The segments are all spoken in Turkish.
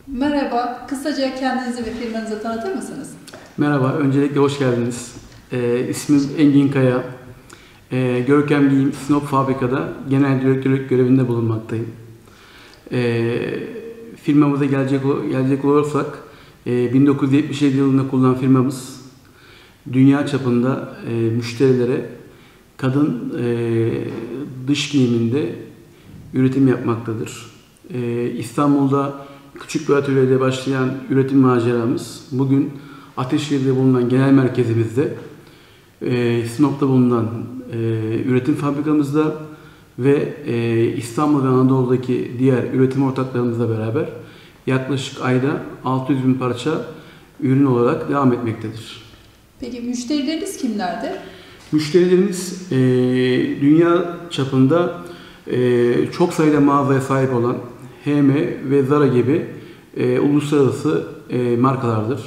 Merhaba, kısaca kendinizi ve firmanızı tanıtır mısınız? Merhaba, öncelikle hoş geldiniz. İsmim Engin Kaya. Görkem Giyim Sinop Fabrika'da genel direktörlük görevinde bulunmaktayım. Firmamıza gelecek olursak, 1977 yılında kurulan firmamız dünya çapında müşterilere kadın dış giyiminde üretim yapmaktadır. İstanbul'da küçük bir atölyede başlayan üretim maceramız bugün Ateşehir'de bulunan genel merkezimizde, Sinop'ta bulunan üretim fabrikamızda ve İstanbul ve Anadolu'daki diğer üretim ortaklarımızla beraber yaklaşık ayda 600 bin parça ürün olarak devam etmektedir. Peki müşterileriniz kimlerdir? Müşterilerimiz dünya çapında çok sayıda mağazaya sahip olan H&M ve Zara gibi uluslararası markalardır.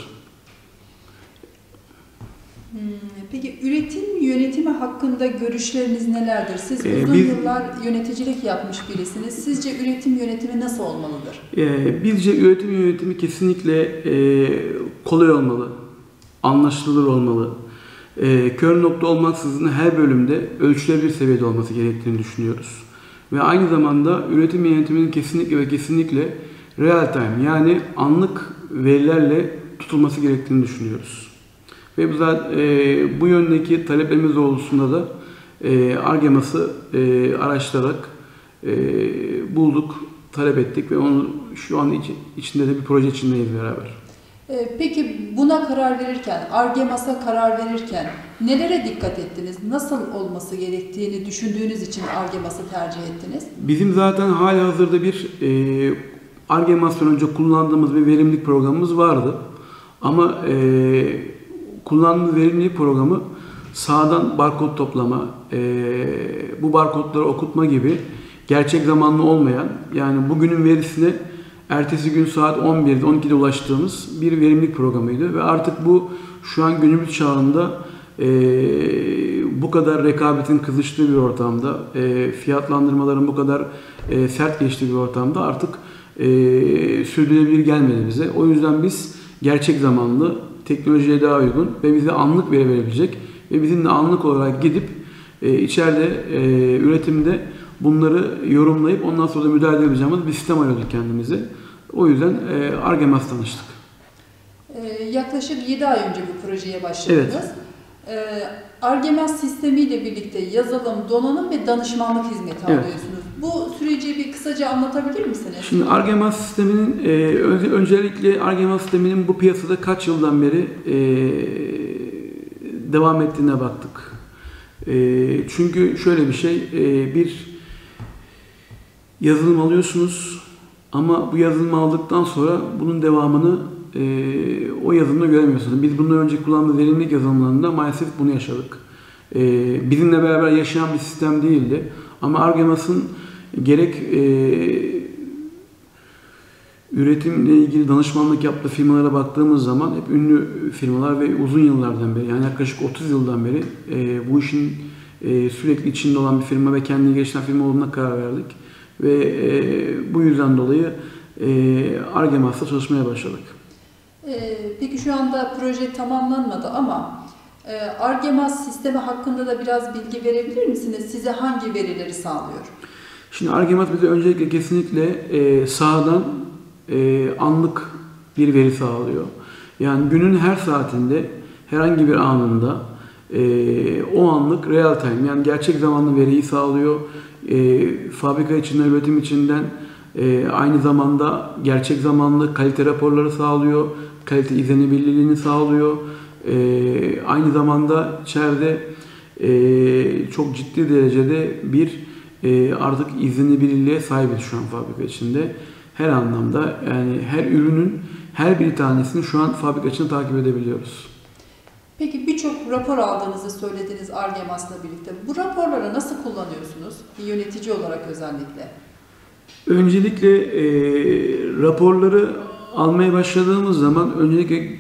Peki üretim yönetimi hakkında görüşleriniz nelerdir? Siz uzun yıllar yöneticilik yapmış birisiniz. Sizce üretim yönetimi nasıl olmalıdır? Bizce üretim yönetimi kesinlikle kolay olmalı, anlaşılır olmalı. Kör nokta olmaksızın her bölümde ölçülebilir seviyede olması gerektiğini düşünüyoruz. Ve aynı zamanda üretim yönetiminin kesinlikle real time, yani anlık verilerle tutulması gerektiğini düşünüyoruz. Ve bu yöndeki taleplerimiz doğrultusunda da Argemas'ı araştırarak bulduk, talep ettik ve onu şu an içinde de bir proje içindeyiz beraber. Peki buna karar verirken, Argemas'a karar verirken nelere dikkat ettiniz? Nasıl olması gerektiğini düşündüğünüz için Argemas'ı tercih ettiniz? Bizim zaten halihazırda bir Argemas'tan önce kullandığımız bir verimlilik programımız vardı. Ama kullandığımız verimlilik programı sahadan barkod toplama, bu barkodları okutma gibi gerçek zamanlı olmayan, yani bugünün verisine ertesi gün saat 11'de 12'de ulaştığımız bir verimlilik programıydı ve artık bu şu an günümüz çağında bu kadar rekabetin kızıştığı bir ortamda, fiyatlandırmaların bu kadar sert geçtiği bir ortamda artık sürdürülebilir gelmedi bize. O yüzden biz gerçek zamanlı, teknolojiye daha uygun ve bize anlık veri verebilecek ve bizimle anlık olarak gidip içeride üretimde bunları yorumlayıp ondan sonra da müdahale edebileceğimiz bir sistem arıyorduk kendimize. O yüzden Argemas tanıştık. Yaklaşık 7 ay önce bu projeye başladınız. Evet. Argemas sistemiyle birlikte yazılım, donanım ve danışmanlık hizmeti alıyorsunuz. Bu süreci bir kısaca anlatabilir misiniz? Şimdi Argemas sisteminin, öncelikle Argemas sisteminin bu piyasada kaç yıldan beri devam ettiğine baktık. Çünkü şöyle bir şey, bir yazılım alıyorsunuz ama bu yazılımı aldıktan sonra bunun devamını o yazılımda göremiyorsunuz. Biz bundan önce kullandığımız verimlilik yazılımlarında maalesef bunu yaşadık. Bizimle beraber yaşayan bir sistem değildi. Ama Argemas'ın gerek üretimle ilgili danışmanlık yaptığı firmalara baktığımız zaman hep ünlü firmalar ve uzun yıllardan beri, yani yaklaşık 30 yıldan beri bu işin sürekli içinde olan bir firma ve kendini geliştiren firma olduğuna karar verdik. Ve bu yüzden dolayı Argemas'ta çalışmaya başladık. Peki şu anda proje tamamlanmadı ama Argemas sistemi hakkında da biraz bilgi verebilir misiniz? Size hangi verileri sağlıyor? Şimdi Argemas bize öncelikle kesinlikle sahadan anlık bir veri sağlıyor. Yani günün her saatinde, herhangi bir anında o anlık real time, yani gerçek zamanlı veriyi sağlıyor. Fabrika içinden, üretim içinden aynı zamanda gerçek zamanlı kalite raporları sağlıyor, kalite izlenebilirliğini sağlıyor. Aynı zamanda içeride çok ciddi derecede bir artık izlenebilirliğe sahibiz şu an fabrika içinde. Her anlamda, yani her ürünün her bir tanesini şu an fabrika içinde takip edebiliyoruz. Peki birçok rapor aldığınızı söylediniz Argemas'la birlikte. Bu raporları nasıl kullanıyorsunuz? Bir yönetici olarak özellikle. Öncelikle raporları almaya başladığımız zaman öncelikle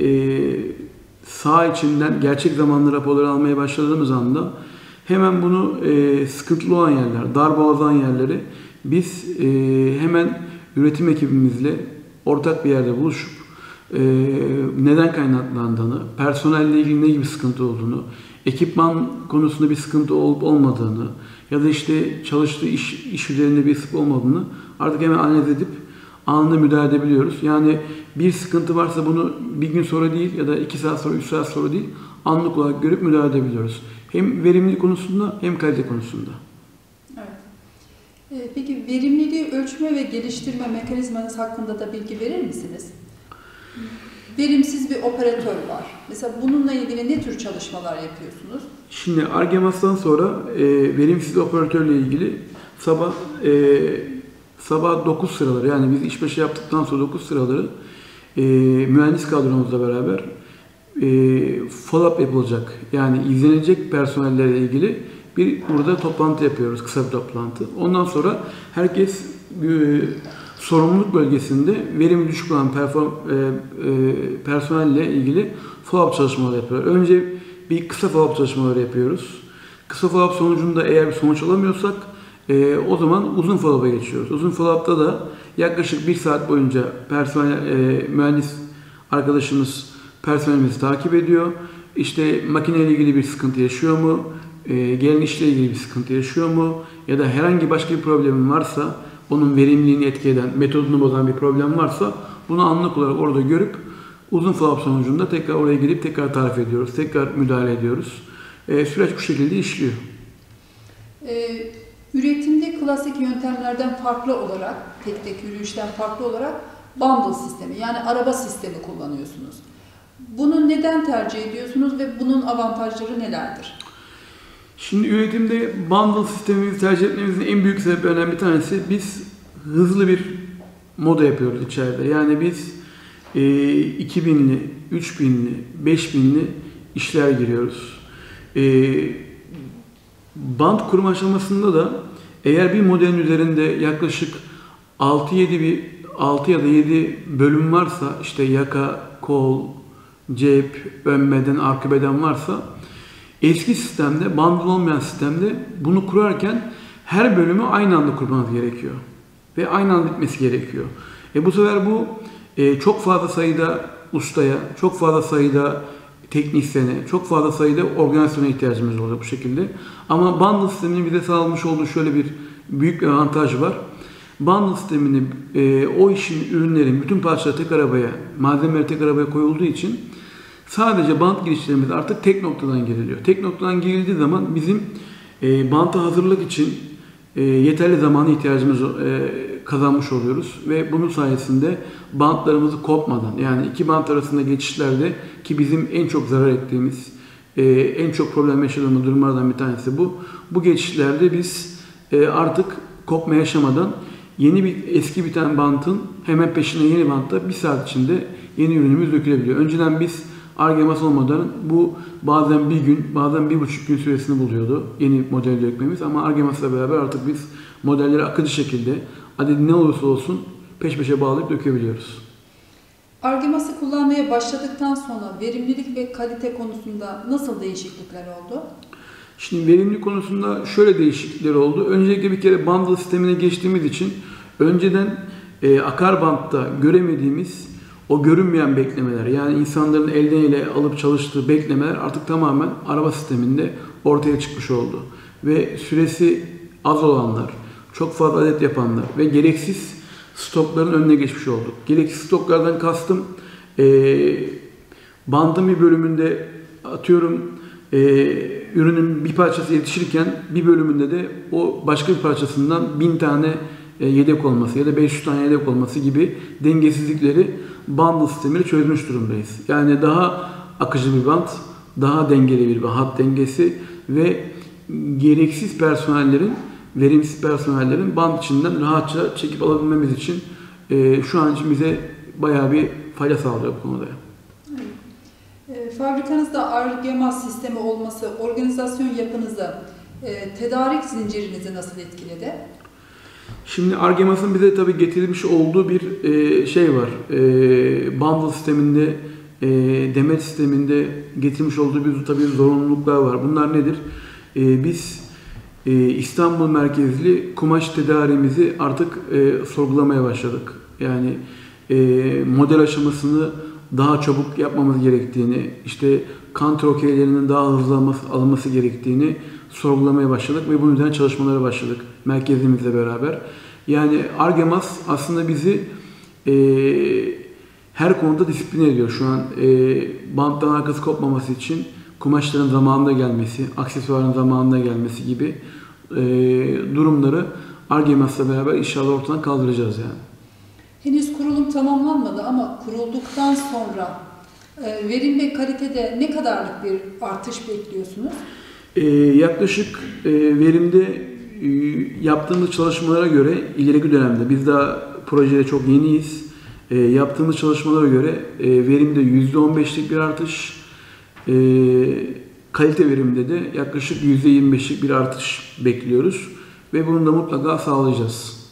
saha içinden gerçek zamanlı raporları almaya başladığımız anda hemen bunu sıkıntılı olan yerler, darboğazlanan yerleri biz hemen üretim ekibimizle ortak bir yerde buluşup neden kaynaklandığını, personelle ilgili ne gibi sıkıntı olduğunu, ekipman konusunda bir sıkıntı olup olmadığını ya da işte çalıştığı iş üzerinde bir sıkıntı olmadığını artık hemen analiz edip anında müdahale edebiliyoruz. Yani bir sıkıntı varsa bunu bir gün sonra değil ya da 2 saat sonra, 3 saat sonra değil, anlık olarak görüp müdahale edebiliyoruz. Hem verimlilik konusunda hem kalite konusunda. Evet. Peki verimliliği ölçme ve geliştirme mekanizmanız hakkında da bilgi verir misiniz? Verimsiz bir operatör var. Mesela bununla ilgili ne tür çalışmalar yapıyorsunuz? Şimdi Ar-Gemas'tan sonra verimsiz operatörle ilgili sabah 9 sıraları, yani biz işbaşı yaptıktan sonra 9 sıraları mühendis kadromuzla beraber follow-up yapılacak. Yani izlenecek personellerle ilgili burada toplantı yapıyoruz, kısa bir toplantı. Ondan sonra herkes sorumluluk bölgesinde verimi düşük olan personelle ilgili follow-up çalışmaları yapıyoruz. Önce bir kısa follow-up çalışmaları yapıyoruz. Kısa follow-up sonucunda eğer bir sonuç alamıyorsak o zaman uzun follow-up'a geçiyoruz. Uzun follow-up'ta da yaklaşık 1 saat boyunca mühendis arkadaşımız personelimizi takip ediyor. İşte makineyle ilgili bir sıkıntı yaşıyor mu? Gelen işle ilgili bir sıkıntı yaşıyor mu? Ya da herhangi başka bir problemin varsa, onun verimliliğini etki eden, metodunu bozan bir problem varsa bunu anlık olarak orada görüp uzun follow-up sonucunda tekrar oraya gidip tekrar tarif ediyoruz, tekrar müdahale ediyoruz. Süreç bu şekilde işliyor. Üretimde klasik yöntemlerden farklı olarak, tek tek yürüyüşten farklı olarak bundle sistemi, yani araba sistemi kullanıyorsunuz. Bunu neden tercih ediyorsunuz ve bunun avantajları nelerdir? Şimdi üretimde bundle sistemimizi tercih etmemizin en büyük sebeplerinden bir tanesi, biz hızlı bir moda yapıyoruz içeride. Yani biz 2000'li, 3000'li, 5000'li işler giriyoruz. Band kurma aşamasında da eğer bir modelin üzerinde yaklaşık 6 ya da 7 bölüm varsa, işte yaka, kol, cep, ön beden, arka beden varsa, eski sistemde, bundle olmayan sistemde bunu kurarken her bölümü aynı anda kurmanız gerekiyor. Ve aynı anda bitmesi gerekiyor. Bu sefer bu çok fazla sayıda ustaya, çok fazla sayıda teknisyene, çok fazla sayıda organizasyona ihtiyacımız oluyor bu şekilde. Ama bundle sisteminin bize sağlamış olduğu şöyle bir büyük bir avantaj var. Bundle sistemini o işin ürünlerin bütün parçaları tek arabaya, malzemeleri tek arabaya koyulduğu için sadece bant girişlerimiz artık tek noktadan giriliyor. Tek noktadan girildiği zaman bizim banta hazırlık için yeterli zamana ihtiyacımız kazanmış oluyoruz ve bunun sayesinde bantlarımızı kopmadan, yani iki bant arasında geçişlerde, ki bizim en çok zarar ettiğimiz, en çok problem yaşadığımız durumlardan bir tanesi bu. Bu geçişlerde biz artık kopma yaşamadan eski biten bantın hemen peşine yeni bantta 1 saat içinde yeni ürünümüz dökülebiliyor. Önceden biz Ar-Gemas olmadan bu bazen 1 gün, bazen 1,5 gün süresini buluyordu yeni model dökmemiz, ama Ar-Gemas'la beraber artık biz modelleri akıcı şekilde adedi ne olursa olsun peş peşe bağlayıp dökebiliyoruz. Ar-Gemas'ı kullanmaya başladıktan sonra verimlilik ve kalite konusunda nasıl değişiklikler oldu? Şimdi verimlilik konusunda şöyle değişiklikler oldu. Öncelikle bir kere bundle sistemine geçtiğimiz için önceden akar bantta göremediğimiz o görünmeyen beklemeler, yani insanların elden ele alıp çalıştığı beklemeler artık tamamen araba sisteminde ortaya çıkmış oldu. Ve süresi az olanlar, çok fazla adet yapanlar ve gereksiz stokların önüne geçmiş olduk. Gereksiz stoklardan kastım bandın bir bölümünde atıyorum ürünün bir parçası yetişirken bir bölümünde de o başka bir parçasından 1000 tane yedek olması ya da 500 tane yedek olması gibi dengesizlikleri bundle sistemiyle çözmüş durumdayız. Yani daha akıcı bir bant, daha dengeli bir hat dengesi ve gereksiz personellerin, verimsiz personellerin band içinden rahatça çekip alabilmemiz için şu an için bize bayağı bir fayda sağlıyor bu konuda. Fabrikanızda Ar-Gemas sistemi olması organizasyon yapınızı, tedarik zincirinizi nasıl etkiledi? Şimdi Ar-Gemas'ın bize tabii getirmiş olduğu bir şey var. Bundle sisteminde, demet sisteminde getirmiş olduğu bir tabii zorunluluklar var. Bunlar nedir? Biz İstanbul merkezli kumaş tedariğimizi artık sorgulamaya başladık. Yani model aşamasını daha çabuk yapmamız gerektiğini, işte counter okeylerinin daha hızlı alınması gerektiğini sorgulamaya başladık ve bunun üzerine çalışmalara başladık merkezimizle beraber. Yani Argemas aslında bizi her konuda disipline ediyor. Şu an banttan arkası kopmaması için kumaşların zamanında gelmesi, aksesuarın zamanında gelmesi gibi durumları Argemas'la beraber inşallah ortadan kaldıracağız yani. Henüz kurulum tamamlanmadı ama kurulduktan sonra verim ve kalitede ne kadarlık bir artış bekliyorsunuz? Yaklaşık verimde yaptığımız çalışmalara göre ileriki dönemde, biz daha projede çok yeniyiz, yaptığımız çalışmalara göre verimde %15'lik bir artış, kalite verimde de yaklaşık %25'lik bir artış bekliyoruz ve bunu da mutlaka sağlayacağız.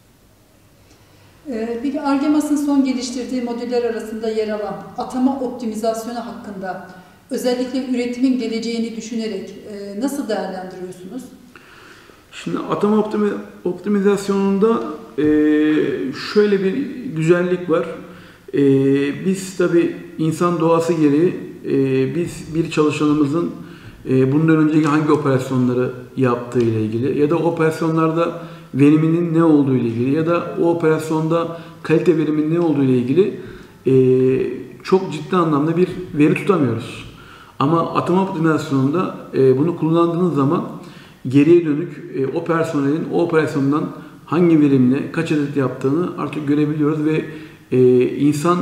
Peki Argemas'ın son geliştirdiği modüller arasında yer alan atama optimizasyonu hakkında özellikle üretimin geleceğini düşünerek nasıl değerlendiriyorsunuz? Şimdi atama optimizasyonunda şöyle bir güzellik var. Biz tabii insan doğası gereği biz bir çalışanımızın bundan önceki hangi operasyonları yaptığı ile ilgili ya da operasyonlarda veriminin ne olduğu ile ilgili ya da o operasyonda kalite veriminin ne olduğu ile ilgili çok ciddi anlamda bir veri tutamıyoruz. Ama atama optimizasyonunda bunu kullandığınız zaman geriye dönük o personelin o operasyondan hangi verimle kaç adet yaptığını artık görebiliyoruz ve insan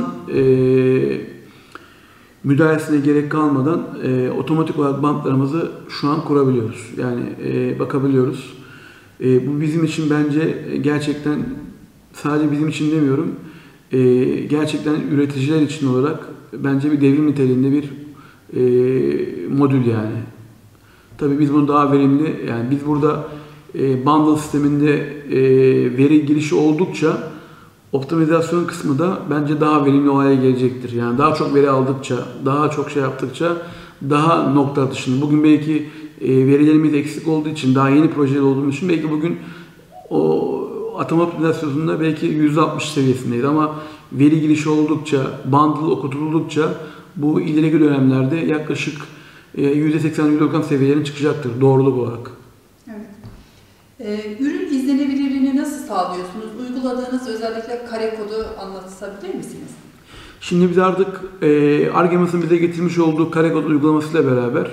müdahalesine gerek kalmadan otomatik olarak bantlarımızı şu an kurabiliyoruz. Yani bakabiliyoruz. Bu bizim için bence gerçekten, sadece bizim için demiyorum, gerçekten üreticiler için olarak bence bir devrim niteliğinde bir modül yani. Tabii biz bunu daha verimli, yani biz burada bundle sisteminde veri girişi oldukça optimizasyon kısmı da bence daha verimli hale gelecektir. Yani daha çok veri aldıkça, daha çok şey yaptıkça daha nokta atışını. Bugün belki verilerimiz eksik olduğu için, daha yeni projede olduğumuz için belki bugün o atama optimizasyonunda belki %60 seviyesindeyiz ama veri girişi oldukça, bundle okutuldukça bu ileriki dönemlerde yaklaşık %80-%90 seviyelerine çıkacaktır doğruluk olarak. Evet. Ürün izlenebilirliğini nasıl sağlıyorsunuz? Uyguladığınız özellikle kare kodu anlatabilir misiniz? Şimdi biz artık Argemas'ın bize getirmiş olduğu kare kod uygulamasıyla beraber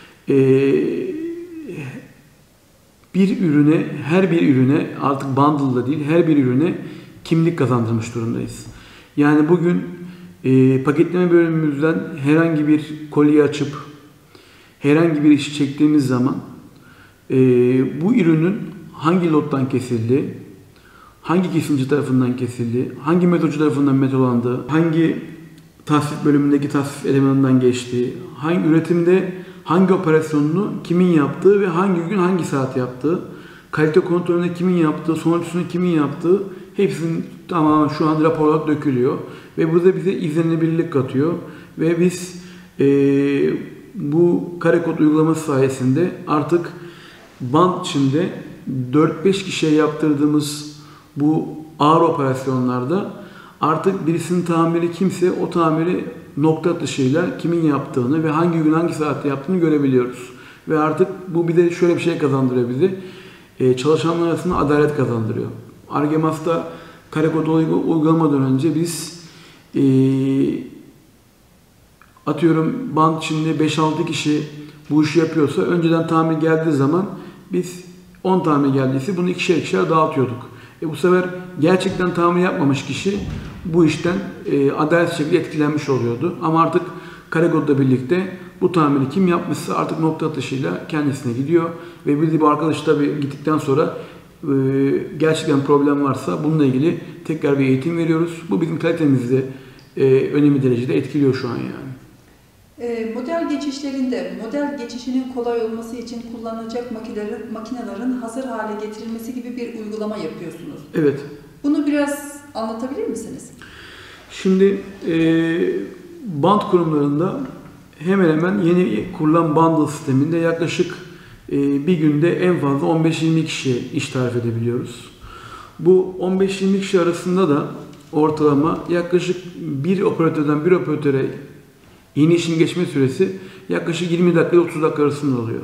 her bir ürüne artık bundle'da değil, her bir ürüne kimlik kazandırmış durumdayız. Yani bugün paketleme bölümümüzden herhangi bir koliyi açıp herhangi bir işi çektiğimiz zaman bu ürünün hangi lottan kesildiği, hangi kesimci tarafından kesildiği, hangi metodcu tarafından metolandığı, hangi tasnif bölümündeki tasnif elemanından geçtiği, hangi üretimde hangi operasyonunu kimin yaptığı ve hangi gün hangi saat yaptığı, kalite kontrolünde kimin yaptığı, sonuçlusunu kimin yaptığı hepsinin tamamen şu an rapor olarak dökülüyor. Ve bu da bize izlenebilirlik katıyor. Ve biz bu kare kod uygulaması sayesinde artık band içinde 4-5 kişiye yaptırdığımız bu ağır operasyonlarda artık birisinin tamiri kimse o tamiri nokta atışıyla kimin yaptığını ve hangi gün hangi saatte yaptığını görebiliyoruz. Ve artık bu bir de şöyle bir şey kazandırıyor bizi. Çalışanlar arasında adalet kazandırıyor. Argemas'ta kare kod uygulamadan önce biz atıyorum band içinde 5-6 kişi bu işi yapıyorsa önceden tamir geldiği zaman biz 10 tamir geldiyse bunu ikişer dağıtıyorduk. Bu sefer gerçekten tamir yapmamış kişi bu işten adaletli şekilde etkilenmiş oluyordu. Ama artık kare kodla birlikte bu tamiri kim yapmışsa artık nokta atışıyla kendisine gidiyor. Ve bildiği bu arkadaş tabii gittikten sonra gerçekten problem varsa bununla ilgili tekrar bir eğitim veriyoruz. Bu bizim kalitemizi önemli derecede etkiliyor şu an yani. Model geçişlerinde model geçişinin kolay olması için kullanılacak makinelerin hazır hale getirilmesi gibi bir uygulama yapıyorsunuz. Evet. Bunu biraz anlatabilir misiniz? Şimdi band kurumlarında hemen hemen yeni kurulan bundle sisteminde yaklaşık bir günde en fazla 15-20 kişiye iş tarif edebiliyoruz. Bu 15-20 kişi arasında da ortalama yaklaşık bir operatörden bir operatöre yeni işin geçme süresi yaklaşık 20 dakika ile 30 dakika arasında oluyor.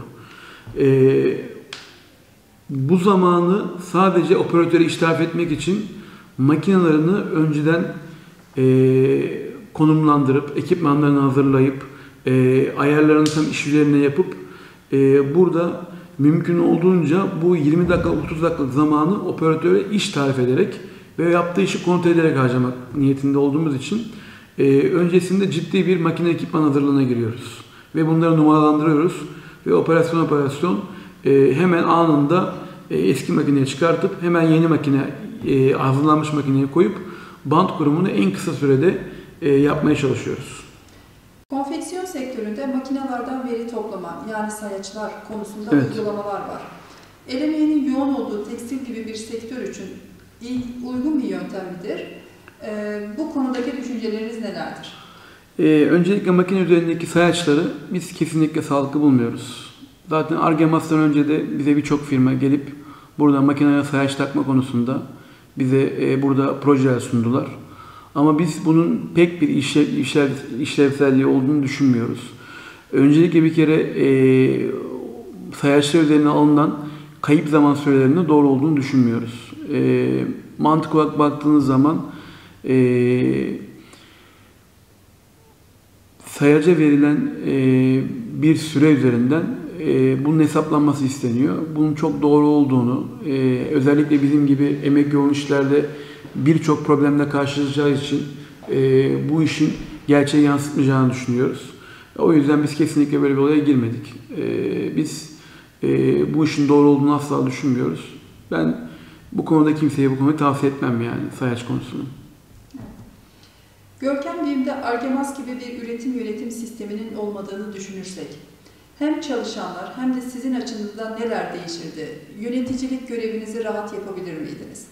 Bu zamanı sadece operatöre iştihaf etmek için makinelerini önceden konumlandırıp, ekipmanlarını hazırlayıp, ayarlarını tam işlerine yapıp burada mümkün olduğunca bu 20 dakika 30 dakikalık zamanı operatöre iş tarif ederek ve yaptığı işi kontrol ederek harcamak niyetinde olduğumuz için öncesinde ciddi bir makine ekipman hazırlığına giriyoruz. Ve bunları numaralandırıyoruz ve operasyon hemen anında eski makineye çıkartıp hemen yeni makine, hazırlanmış makineye koyup bant kurumunu en kısa sürede yapmaya çalışıyoruz. Konfeksiyon sektöründe makinelerden veri toplama, yani sayaçlar konusunda Evet. uygulamalar var. El emeğinin yoğun olduğu tekstil gibi bir sektör için uygun bir yöntem midir? Bu konudaki düşünceleriniz nelerdir? Öncelikle makine üzerindeki sayaçları biz kesinlikle sağlıklı bulmuyoruz. Zaten Argemas'tan önce de bize birçok firma gelip burada makineye sayaç takma konusunda bize burada projeler sundular. Ama biz bunun pek bir işlevselliği olduğunu düşünmüyoruz. Öncelikle bir kere sayaçlar üzerine alınan kayıp zaman sürelerinin doğru olduğunu düşünmüyoruz. Mantık olarak baktığınız zaman sayaca verilen bir süre üzerinden bunun hesaplanması isteniyor. Bunun çok doğru olduğunu, özellikle bizim gibi emek yoğun işlerde birçok problemle karşılaşacağı için bu işin gerçeği yansıtmayacağını düşünüyoruz. O yüzden biz kesinlikle böyle bir olaya girmedik. Biz bu işin doğru olduğunu asla düşünmüyoruz. Ben bu konuda kimseye bu konuyu tavsiye etmem yani sayaç konusunu. Görkem BİM'de Argemas gibi bir üretim yönetim sisteminin olmadığını düşünürsek, hem çalışanlar hem de sizin açınızdan neler değişirdi? Yöneticilik görevinizi rahat yapabilir miydiniz?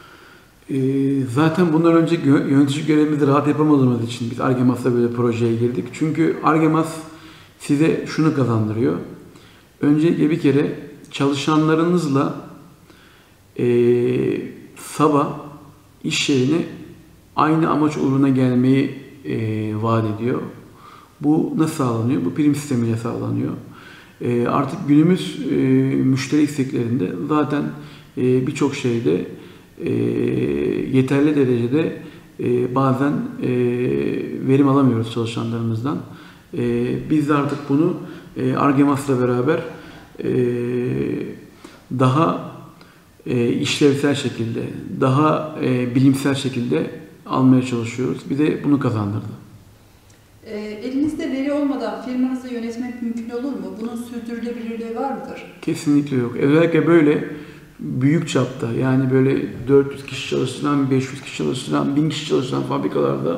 Zaten bundan önce yönetici görevimizi rahat yapamadığımız için biz Argemas'la böyle projeye girdik. Çünkü Argemas size şunu kazandırıyor. Öncelikle bir kere çalışanlarınızla sabah iş yerine aynı amaç uğruna gelmeyi vaat ediyor. Bu nasıl sağlanıyor? Bu prim sistemiyle sağlanıyor. Artık günümüz müşteri isteklerinde zaten birçok şeyde yeterli derecede bazen verim alamıyoruz çalışanlarımızdan. Biz de artık bunu Argemas'la beraber daha işlevsel şekilde, daha bilimsel şekilde almaya çalışıyoruz. Bize bunu kazandırdı. Elinizde veri olmadan firmanızı yönetmek mümkün olur mu? Bunun sürdürülebilirliği var mıdır? Kesinlikle yok. Özellikle böyle büyük çapta, yani böyle 400 kişi çalıştıran, 500 kişi çalıştıran, 1000 kişi çalıştıran fabrikalarda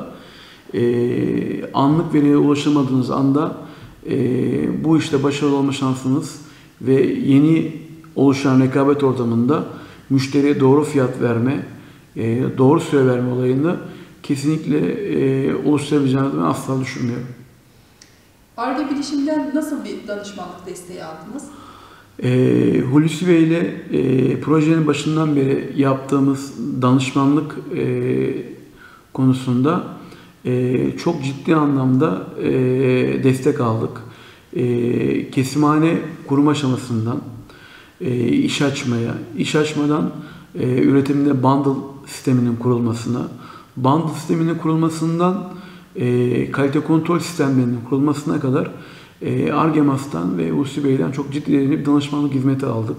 anlık veriye ulaşamadığınız anda bu işte başarılı olma şansınız ve yeni oluşan rekabet ortamında müşteriye doğru fiyat verme, doğru süre verme olayını kesinlikle oluşturabileceğinizi ben asla düşünmüyorum. Ar-Ge bilişimden nasıl bir danışmanlık desteği aldınız? Hulusi Bey ile projenin başından beri yaptığımız danışmanlık konusunda çok ciddi anlamda destek aldık. Kesimhane kurum aşamasından iş açmaya, iş açmadan üretimde bundle sisteminin kurulmasına, bundle sisteminin kurulmasından kalite kontrol sistemlerinin kurulmasına kadar Argemas'tan ve Hulusi Bey'den çok ciddi bir danışmanlık hizmeti aldık.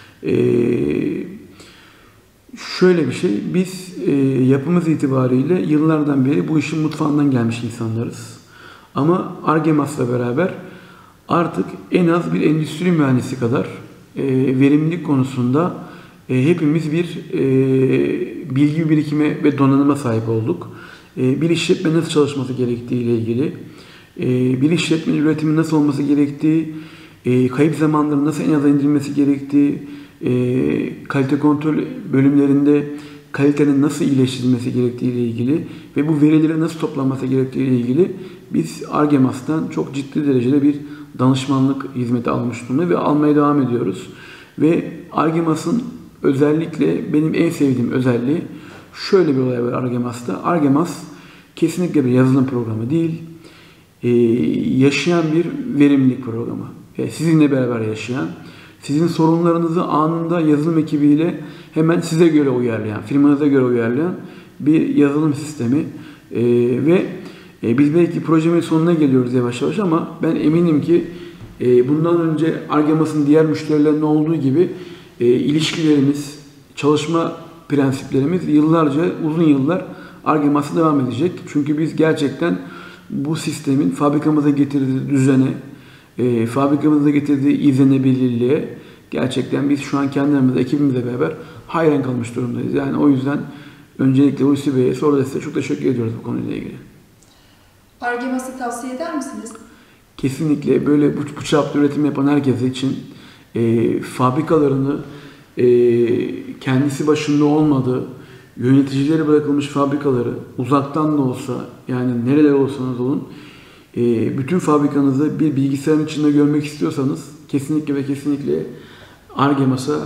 Şöyle bir şey, biz yapımız itibariyle yıllardan beri bu işin mutfağından gelmiş insanlarız. Ama Argemas'la beraber artık en az bir endüstri mühendisi kadar verimlilik konusunda hepimiz bir bilgi birikime ve donanıma sahip olduk. Bir işletme nasıl çalışması gerektiği ile ilgili, bir işletmenin üretimi nasıl olması gerektiği, kayıp zamanların nasıl en aza indirilmesi gerektiği, kalite kontrol bölümlerinde kalitenin nasıl iyileştirilmesi gerektiği ile ilgili ve bu verileri nasıl toplanması gerektiği ile ilgili biz Argemas'tan çok ciddi derecede bir danışmanlık hizmeti almış durumda ve almaya devam ediyoruz. Ve Argemas'ın özellikle benim en sevdiğim özelliği şöyle bir olay var Argemas'ta. Argemas kesinlikle bir yazılım programı değil, yaşayan bir verimlilik programı. Sizinle beraber yaşayan, sizin sorunlarınızı anında yazılım ekibiyle hemen size göre uyarlayan, firmanıza göre uyarlayan bir yazılım sistemi. Ve biz belki projenin sonuna geliyoruz yavaş yavaş ama ben eminim ki bundan önce Argemas'ın diğer müşterilerinde olduğu gibi ilişkilerimiz, çalışma prensiplerimiz yıllarca, uzun yıllar Argemas'a devam edecek. Çünkü biz gerçekten bu sistemin fabrikamıza getirdiği düzene, fabrikamıza getirdiği izlenebilirliğe gerçekten biz şu an kendimizle, ekibimizle beraber hayran kalmış durumdayız. Yani o yüzden öncelikle Hulusi Bey'e, sonra da size çok teşekkür ediyoruz bu konuyla ilgili. Argemas'ı tavsiye eder misiniz? Kesinlikle böyle bu çapta üretim yapan herkes için fabrikalarını kendisi başında olmadığı, yöneticileri bırakılmış fabrikaları uzaktan da olsa, yani nereler olsanız olun, bütün fabrikanızı bir bilgisayarın içinde görmek istiyorsanız kesinlikle ve kesinlikle Argemas'a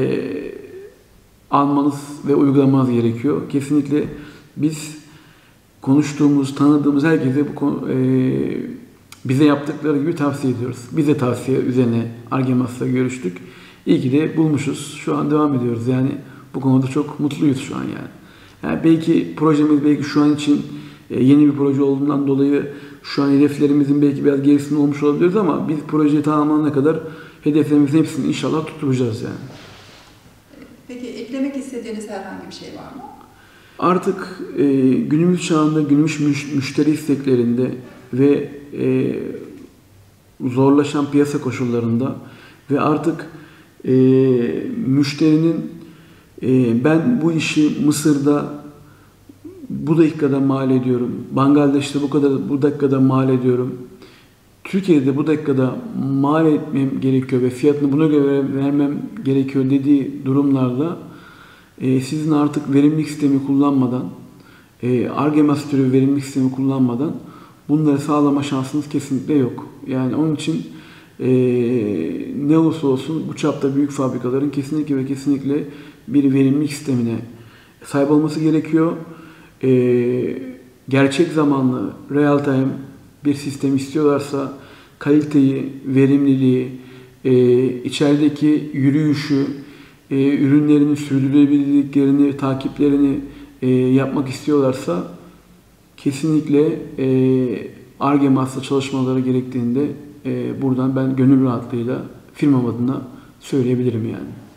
almanız ve uygulamanız gerekiyor. Kesinlikle biz konuştuğumuz, tanıdığımız herkese bize yaptıkları gibi tavsiye ediyoruz. Biz de tavsiye üzerine Argemas'la görüştük. İyi ki de bulmuşuz. Şu an devam ediyoruz. Yani bu konuda çok mutluyuz şu an yani. Yani belki projemiz belki şu an için yeni bir proje olduğundan dolayı şu an hedeflerimizin belki biraz gerisinde olmuş olabiliriz ama biz projeyi tamamlanana kadar hedeflerimizin hepsini inşallah tutturacağız yani. Peki eklemek istediğiniz herhangi bir şey var mı? Artık günümüz çağında, günümüz müşteri isteklerinde ve zorlaşan piyasa koşullarında ve artık müşterinin ben bu işi Mısır'da bu dakikada mal ediyorum, Bangladeş'te bu dakikada mal ediyorum, Türkiye'de bu dakikada mal etmem gerekiyor ve fiyatını buna göre vermem gerekiyor dediği durumlarda sizin artık verimlilik sistemi kullanmadan, Argemas türü verimlilik sistemi kullanmadan bunları sağlama şansınız kesinlikle yok. Yani onun için ne olursa olsun bu çapta büyük fabrikaların kesinlikle ve kesinlikle bir verimlilik sistemine sahip olması gerekiyor. Gerçek zamanlı, real time bir sistem istiyorlarsa kaliteyi, verimliliği, içerideki yürüyüşü, ürünlerinin sürdürülebilirliklerini, takiplerini yapmak istiyorlarsa kesinlikle Argemas'la çalışmaları gerektiğinde buradan ben gönül rahatlığıyla firmam adına söyleyebilirim yani.